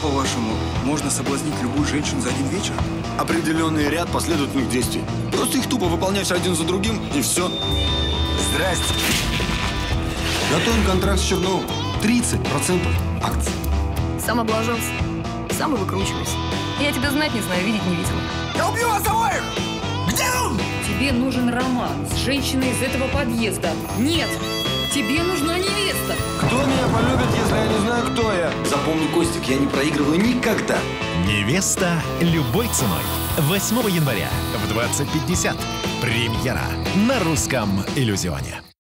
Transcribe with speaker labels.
Speaker 1: по-вашему, можно соблазнить любую женщину за один вечер?
Speaker 2: Определенный ряд последовательных действий. Просто их тупо выполняешь один за другим, и все.
Speaker 1: Здрасте.
Speaker 2: Готовим контракт с Черновым. 30% акций.
Speaker 3: Сам облажался, сам и выкручивайся. Я тебя знать не знаю, видеть не видела.
Speaker 1: Я убью вас обоих! Где он?
Speaker 4: Тебе нужен роман с женщиной из этого подъезда. Нет, тебе нужна невеста.
Speaker 2: Кто меня полюбит, если я не знаю, кто я?
Speaker 1: Запомни, Костик, я не проигрываю никогда.
Speaker 5: Невеста любой ценой. 8 января в 20:50. Премьера на русском иллюзионе.